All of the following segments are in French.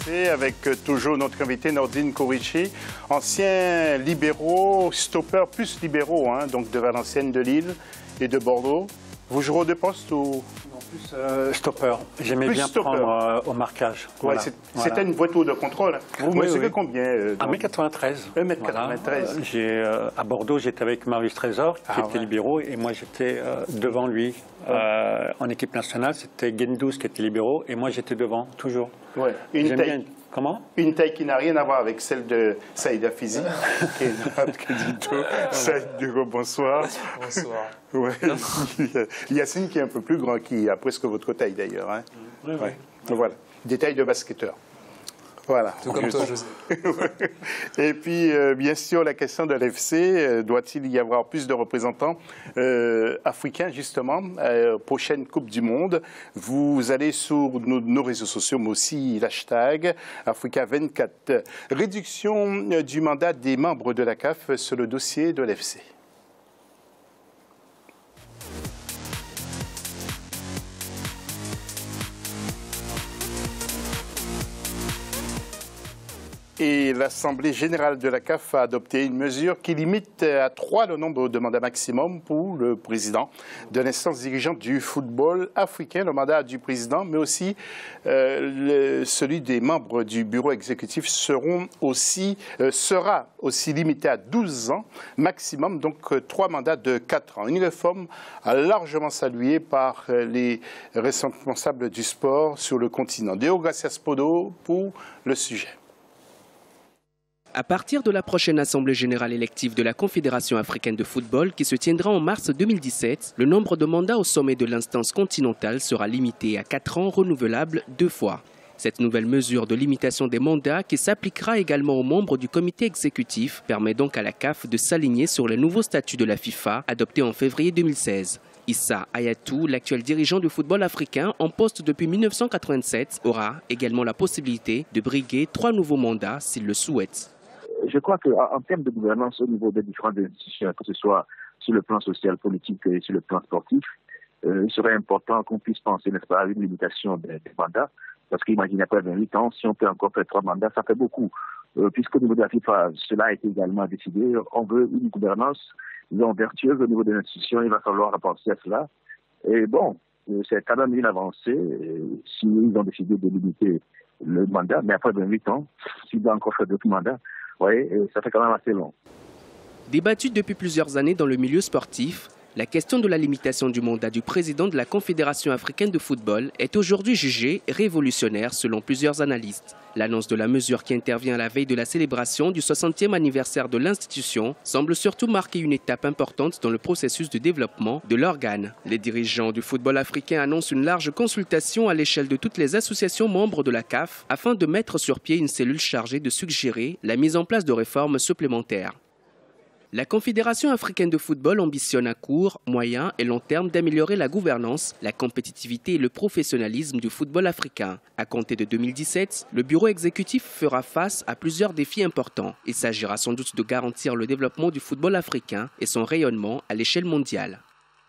RFC avec toujours notre invité Nordine Kourichi, ancien libéraux, stopper plus libéraux, hein, donc de Valenciennes, de Lille et de Bordeaux. Vous jouez de poste ou? Non, plus stopper. J'aimais bien stopper. Prendre au marquage. Ouais, voilà. C'était une voiture de contrôle. Vous mesurez combien 1m93. 1m93. Voilà. À Bordeaux, j'étais avec Marius Trésor, qui était libéraux, et moi j'étais devant lui. En équipe nationale, c'était Gendouzi qui était libéraux, et moi j'étais devant, toujours. Ouais. Comment? Une taille qui n'a rien à voir avec celle de Saïd Afizi. Saïd Dugo, bonsoir. Bonsoir. Ouais. Yacine qui est un peu plus grand, qui a presque votre taille d'ailleurs. Hein. Oui. Voilà, des tailles de basketteur. Voilà. Tout comme toi, José. Et puis, bien sûr, la question de l'FC, doit-il y avoir plus de représentants africains, justement, prochaine Coupe du Monde? Vous allez sur nos réseaux sociaux, mais aussi l'hashtag Africa24. Réduction du mandat des membres de la CAF sur le dossier de l'FC. Et l'Assemblée générale de la CAF a adopté une mesure qui limite à 3 le nombre de mandats maximum pour le président de l'instance dirigeante du football africain, le mandat du président, mais aussi celui des membres du bureau exécutif sera aussi limité à 12 ans maximum, donc 3 mandats de 4 ans. Une réforme largement saluée par les responsables du sport sur le continent. Deo Gracias Podo pour le sujet. À partir de la prochaine Assemblée générale élective de la Confédération africaine de football qui se tiendra en mars 2017, le nombre de mandats au sommet de l'instance continentale sera limité à 4 ans renouvelables 2 fois. Cette nouvelle mesure de limitation des mandats qui s'appliquera également aux membres du comité exécutif permet donc à la CAF de s'aligner sur les nouveaux statuts de la FIFA adoptés en février 2016. Issa Hayatou, l'actuel dirigeant du football africain en poste depuis 1987, aura également la possibilité de briguer 3 nouveaux mandats s'il le souhaite. Je crois qu'en termes de gouvernance au niveau des différentes institutions, que ce soit sur le plan social, politique et sur le plan sportif, il serait important qu'on puisse penser, n'est-ce pas, à une limitation des mandats. Parce qu'imaginez après 28 ans, si on peut encore faire 3 mandats, ça fait beaucoup. Puisqu'au niveau de la FIFA, cela a été également décidé, on veut une gouvernance, disons, vertueuse au niveau des institutions, il va falloir penser à cela. Et bon, c'est quand même une avancée, s'ils ont décidé de limiter le mandat, mais après 28 ans, s'ils doivent encore faire d'autres mandats, oui, ça fait quand même assez long. Débattue depuis plusieurs années dans le milieu sportif, la question de la limitation du mandat du président de la Confédération africaine de football est aujourd'hui jugée révolutionnaire selon plusieurs analystes. L'annonce de la mesure qui intervient à la veille de la célébration du 60e anniversaire de l'institution semble surtout marquer une étape importante dans le processus de développement de l'organe. Les dirigeants du football africain annoncent une large consultation à l'échelle de toutes les associations membres de la CAF afin de mettre sur pied une cellule chargée de suggérer la mise en place de réformes supplémentaires. La Confédération africaine de football ambitionne à court, moyen et long terme d'améliorer la gouvernance, la compétitivité et le professionnalisme du football africain. À compter de 2017, le bureau exécutif fera face à plusieurs défis importants. Il s'agira sans doute de garantir le développement du football africain et son rayonnement à l'échelle mondiale.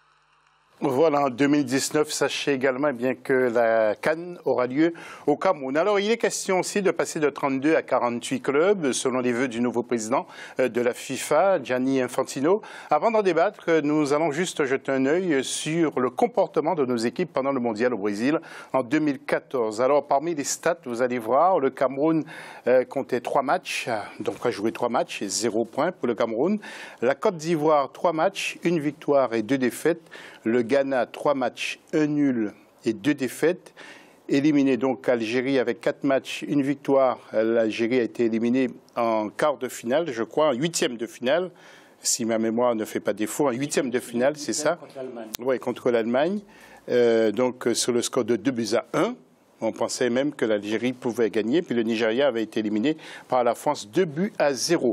Voilà, en 2019, sachez également bien que la CAN aura lieu au Cameroun. Alors, il est question aussi de passer de 32 à 48 clubs, selon les vœux du nouveau président de la FIFA, Gianni Infantino. Avant d'en débattre, nous allons juste jeter un œil sur le comportement de nos équipes pendant le mondial au Brésil en 2014. Alors, parmi les stats, vous allez voir, le Cameroun comptait 3 matchs, donc a joué 3 matchs et 0 points pour le Cameroun. La Côte d'Ivoire, 3 matchs, 1 victoire et 2 défaites. Le Ghana, 3 matchs, 1 nul et 2 défaites. Éliminé donc Algérie avec 4 matchs, 1 victoire. L'Algérie a été éliminée en quart de finale, je crois, en 8e de finale, si ma mémoire ne fait pas défaut. En 8e de finale, c'est ça? Oui, contre l'Allemagne. Donc sur le score de 2-1. On pensait même que l'Algérie pouvait gagner. Puis le Nigeria avait été éliminé par la France 2-0.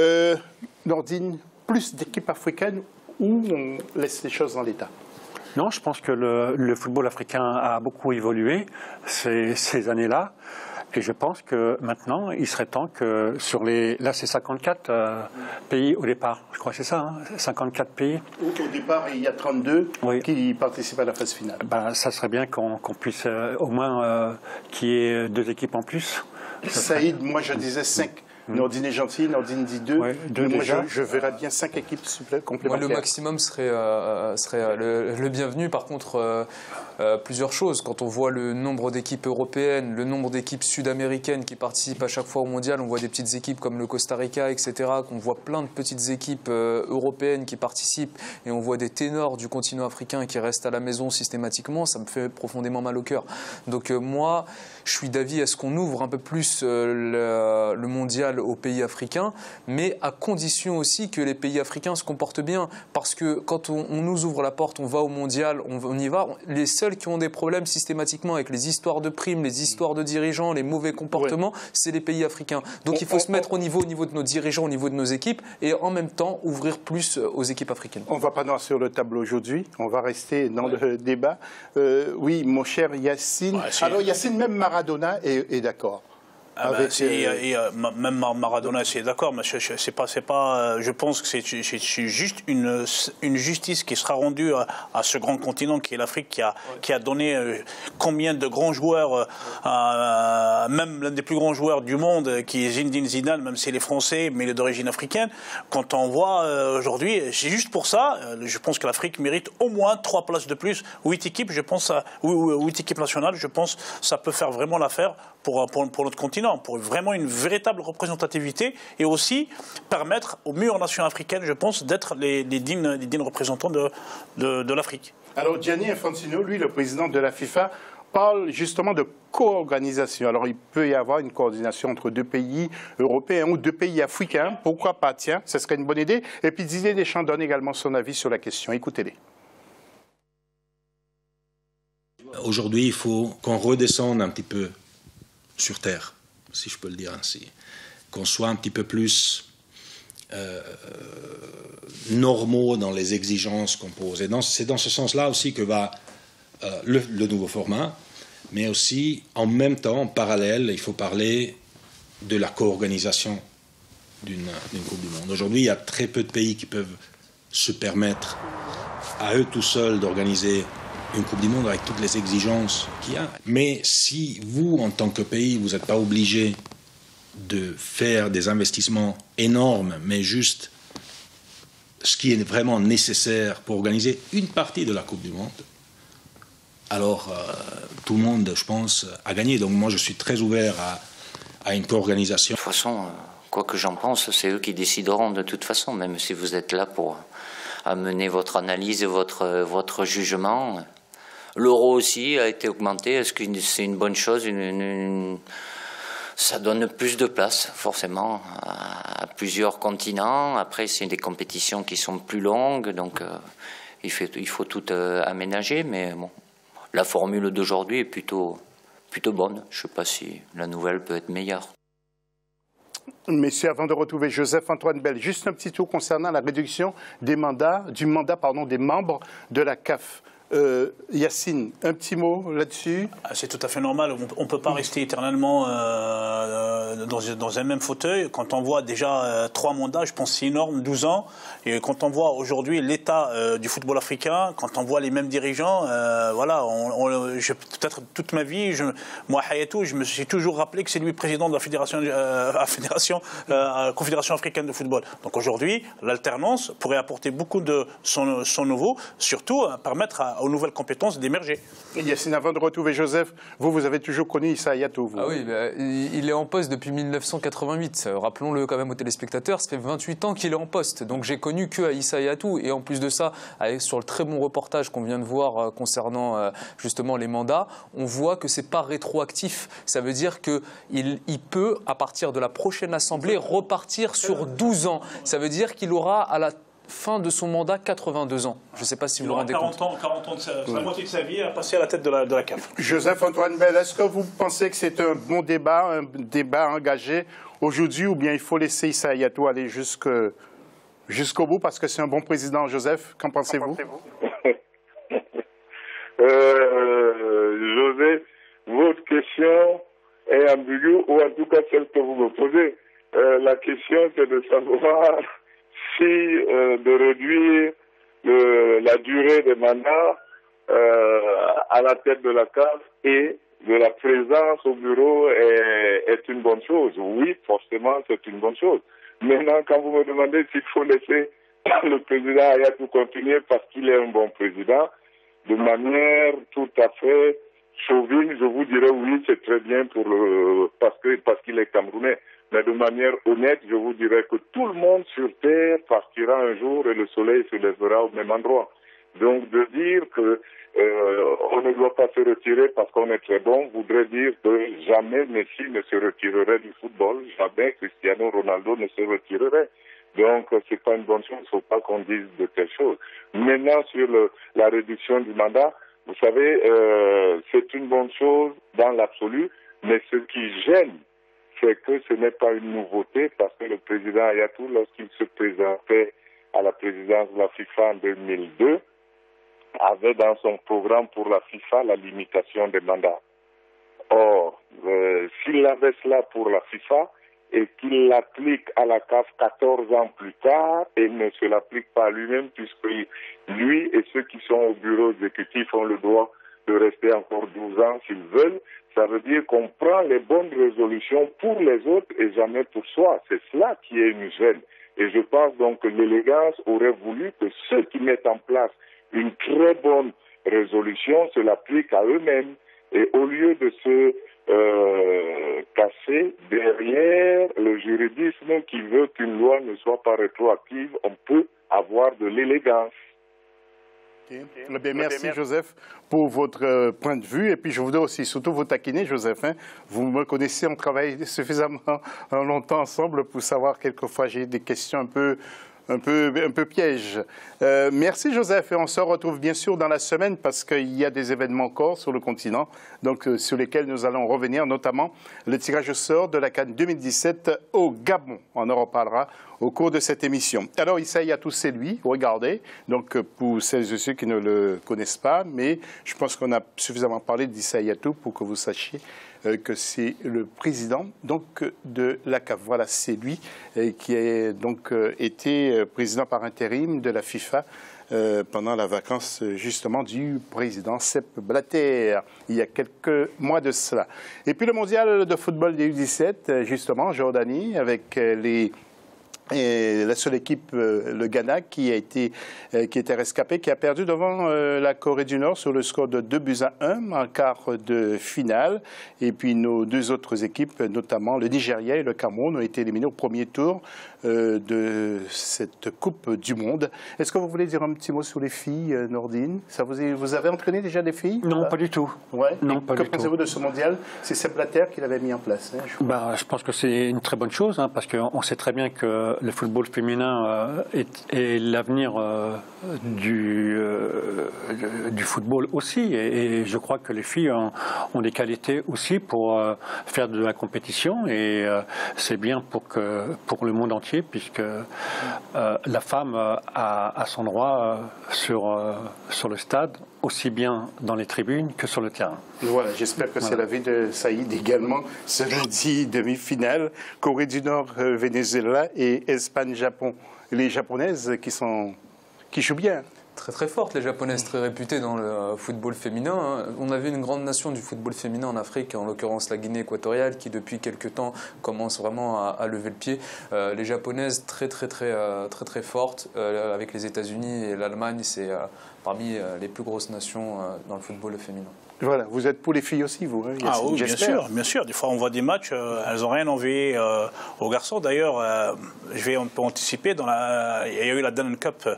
Nordine, plus d'équipes africaines ou on laisse les choses dans l'état? Non, je pense que le football africain a beaucoup évolué ces années-là. Et je pense que maintenant, il serait temps que sur les... Là, c'est 54 pays au départ. Je crois que c'est ça, hein, 54 pays. Au départ, il y a 32 qui participent à la phase finale. Ben, ça serait bien qu'on puisse au moins qu'il y ait 2 équipes en plus. Saïd, moi je disais 5. Nordine est gentil, Nordine dit 2. Ouais, deux moi déjà. je verrais bien 5 équipes complémentaires. Moi, le maximum serait le bienvenu. Par contre, plusieurs choses. Quand on voit le nombre d'équipes européennes, le nombre d'équipes sud-américaines qui participent à chaque fois au mondial, on voit des petites équipes comme le Costa Rica, etc., qu'on voit plein de petites équipes européennes qui participent, et on voit des ténors du continent africain qui restent à la maison systématiquement, ça me fait profondément mal au cœur. Donc moi, je suis d'avis à ce qu'on ouvre un peu plus le mondial aux pays africains, mais à condition aussi que les pays africains se comportent bien. Parce que quand on nous ouvre la porte, on va au mondial, on y va. Les seuls qui ont des problèmes systématiquement avec les histoires de primes, les histoires de dirigeants, les mauvais comportements, c'est les pays africains. Donc il faut se mettre au niveau de nos dirigeants, au niveau de nos équipes, et en même temps ouvrir plus aux équipes africaines. On ne va pas noircir le tableau aujourd'hui, on va rester dans le débat. Oui, mon cher Yacine. Alors Yacine, même Maradona est d'accord. Même Maradona, c'est d'accord, mais je pense que c'est juste une justice qui sera rendue à ce grand continent qui est l'Afrique, qui a donné combien de grands joueurs, même l'un des plus grands joueurs du monde, qui est Zinedine Zidane, même si il est français, mais il est d'origine africaine. Quand on voit aujourd'hui, c'est juste pour ça, je pense que l'Afrique mérite au moins 3 places de plus, 8 équipes, je pense, 8 équipes nationales, je pense que ça peut faire vraiment l'affaire pour notre continent, pour vraiment une véritable représentativité, et aussi permettre aux meilleures nations africaines, je pense, d'être les dignes représentants de l'Afrique. Alors Gianni Infantino, lui, le président de la FIFA, parle justement de co-organisation. Alors il peut y avoir une coordination entre 2 pays européens ou 2 pays africains, pourquoi pas, tiens, ce serait une bonne idée. Et puis Didier Deschamps donne également son avis sur la question. Écoutez-les. Aujourd'hui, il faut qu'on redescende un petit peu sur Terre, si je peux le dire ainsi. Qu'on soit un petit peu plus normaux dans les exigences qu'on pose. Et c'est dans ce sens-là aussi que va le nouveau format, mais aussi, en même temps, en parallèle, il faut parler de la co-organisation d'une Coupe du Monde. Aujourd'hui, il y a très peu de pays qui peuvent se permettre à eux tout seuls d'organiser une Coupe du Monde avec toutes les exigences qu'il y a. Mais si vous, en tant que pays, vous n'êtes pas obligé de faire des investissements énormes, mais juste ce qui est vraiment nécessaire pour organiser une partie de la Coupe du Monde, alors tout le monde, je pense, a gagné. Donc moi, je suis très ouvert à une co-organisation. De toute façon, quoi que j'en pense, c'est eux qui décideront de toute façon, même si vous êtes là pour amener votre analyse et votre jugement. L'euro aussi a été augmenté. Est-ce que c'est une bonne chose? Ça donne plus de place, forcément, à plusieurs continents. Après, c'est des compétitions qui sont plus longues, donc il faut tout aménager. Mais bon, la formule d'aujourd'hui est plutôt bonne. Je ne sais pas si la nouvelle peut être meilleure. Messieurs, avant de retrouver Joseph-Antoine Bell, juste un petit tour concernant la réduction des mandats, des membres de la CAF. Yacine, un petit mot là-dessus? C'est tout à fait normal. On ne peut pas rester éternellement dans un même fauteuil. Quand on voit déjà 3 mandats, je pense que c'est énorme, 12 ans. Et quand on voit aujourd'hui l'état du football africain, quand on voit les mêmes dirigeants, voilà, peut-être toute ma vie, moi, Hayatou, je me suis toujours rappelé que c'est lui président de la Confédération africaine de football. Donc aujourd'hui, l'alternance pourrait apporter beaucoup de son nouveau, surtout permettre aux nouvelles compétences d'émerger. Yacine, avant de retrouver Joseph, vous avez toujours connu Issa Hayatou. Ah oui, il est en poste depuis 1988. Rappelons-le quand même aux téléspectateurs, ça fait 28 ans qu'il est en poste. Donc j'ai connu que Issa Hayatou. Et en plus de ça, sur le très bon reportage qu'on vient de voir concernant justement les mandats, on voit que c'est pas rétroactif. Ça veut dire qu'il peut, à partir de la prochaine Assemblée, repartir sur 12 ans. Ça veut dire qu'il aura à la fin de son mandat 82 ans. Je ne sais pas si vous vous rendez compte. 40 ans de la moitié de sa vie à passer à la tête de la CAF. Joseph-Antoine Bell, est-ce que vous pensez que c'est un bon débat, un débat engagé aujourd'hui, ou bien il faut laisser Issa Hayatou aller jusqu'au bout parce que c'est un bon président? Joseph, qu'en pensez-vous? Joseph, votre question est ambiguë, ou en tout cas celle que vous me posez. La question, c'est de savoir si de réduire la durée des mandats à la tête de la CAF et de la présence au bureau est une bonne chose. Oui, forcément, c'est une bonne chose. Maintenant, quand vous me demandez s'il faut laisser le président Hayatou continuer parce qu'il est un bon président, de manière tout à fait chauvine, je vous dirais oui, c'est très bien parce qu'il est camerounais. Mais de manière honnête, je vous dirais que tout le monde sur Terre partira un jour et le soleil se lèvera au même endroit. Donc de dire que on ne doit pas se retirer parce qu'on est très bon voudrait dire que jamais Messi ne se retirerait du football, jamais Cristiano Ronaldo ne se retirerait. Donc c'est pas une bonne chose, il ne faut pas qu'on dise de telles choses. Maintenant sur la réduction du mandat, vous savez, c'est une bonne chose dans l'absolu, mais ce qui gêne, c'est que ce n'est pas une nouveauté parce que le président Hayatou, lorsqu'il se présentait à la présidence de la FIFA en 2002, avait dans son programme pour la FIFA la limitation des mandats. Or, s'il avait cela pour la FIFA et qu'il l'applique à la CAF 14 ans plus tard et ne se l'applique pas à lui-même puisque lui et ceux qui sont au bureau exécutif ont le droit de rester encore 12 ans s'ils veulent, ça veut dire qu'on prend les bonnes résolutions pour les autres et jamais pour soi. C'est cela qui est une gêne. Et je pense donc que l'élégance aurait voulu que ceux qui mettent en place une très bonne résolution se l'appliquent à eux-mêmes. Et au lieu de se casser derrière le juridisme qui veut qu'une loi ne soit pas rétroactive, on peut avoir de l'élégance. Bien, merci Joseph pour votre point de vue et puis je voudrais aussi surtout vous taquiner Joseph, vous me connaissez, on travaille suffisamment longtemps ensemble pour savoir quelquefois j'ai des questions un peu pièges. Merci Joseph et on se retrouve bien sûr dans la semaine parce qu'il y a des événements encore sur le continent donc sur lesquels nous allons revenir, notamment le tirage au sort de la CAN 2017 au Gabon. On en reparlera au cours de cette émission. Alors Issa Hayatou, c'est lui, regardez, donc pour celles et ceux qui ne le connaissent pas, mais je pense qu'on a suffisamment parlé d'Issa Hayatou pour que vous sachiez que c'est le président donc de la CAF. Voilà, c'est lui qui a donc été président par intérim de la FIFA pendant la vacance justement du président Sepp Blatter, il y a quelques mois de cela. Et puis le mondial de football des U17, justement, Jordanie, avec et la seule équipe, le Ghana, qui était rescapé, qui a perdu devant la Corée du Nord sur le score de 2-1 en quart de finale. Et puis nos deux autres équipes, notamment le Nigeria et le Cameroun, ont été éliminés au premier tour de cette Coupe du Monde. Est-ce que vous voulez dire un petit mot sur les filles, Nordine? Vous avez entraîné déjà des filles? Non, pas du tout. Ouais. Non, pas du tout. Que pensez-vous de ce mondial? C'est Sepp Blatter qui l'avait mis en place. Je pense que c'est une très bonne chose, parce qu'on sait très bien que le football féminin est l'avenir du football aussi. Et je crois que les filles ont des qualités aussi pour faire de la compétition. Et c'est bien pour le monde entier, puisque la femme a son droit sur le stade, aussi bien dans les tribunes que sur le terrain. Voilà, j'espère que c'est l'avis de Saïd également. Ce lundi, demi-finale, Corée du Nord, Venezuela et Espagne-Japon. Les Japonaises qui jouent bien. Très très fortes, les Japonaises, très réputées dans le football féminin. On avait une grande nation du football féminin en Afrique, en l'occurrence la Guinée équatoriale, qui depuis quelques temps commence vraiment à lever le pied. Les Japonaises très fortes, avec les États-Unis et l'Allemagne, c'est parmi les plus grosses nations dans le football féminin. Voilà, vous êtes pour les filles aussi, vous, hein, Ah oui, bien sûr. Des fois, on voit des matchs, elles n'ont rien envie aux garçons. D'ailleurs, je vais un peu anticiper. Il y a eu la Danone Cup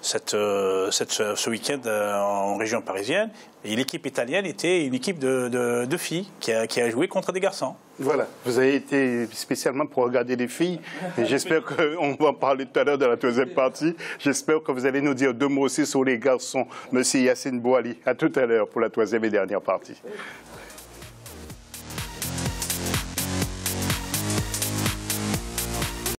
ce week-end en région parisienne. Et l'équipe italienne était une équipe de filles qui a joué contre des garçons. Voilà, vous avez été spécialement pour regarder les filles. Et j'espère qu'on va en parler tout à l'heure dans la deuxième partie. J'espère que vous allez nous dire deux mots aussi sur les garçons, monsieur Yacine Bouali. À tout à l'heure pour la troisième et dernière partie.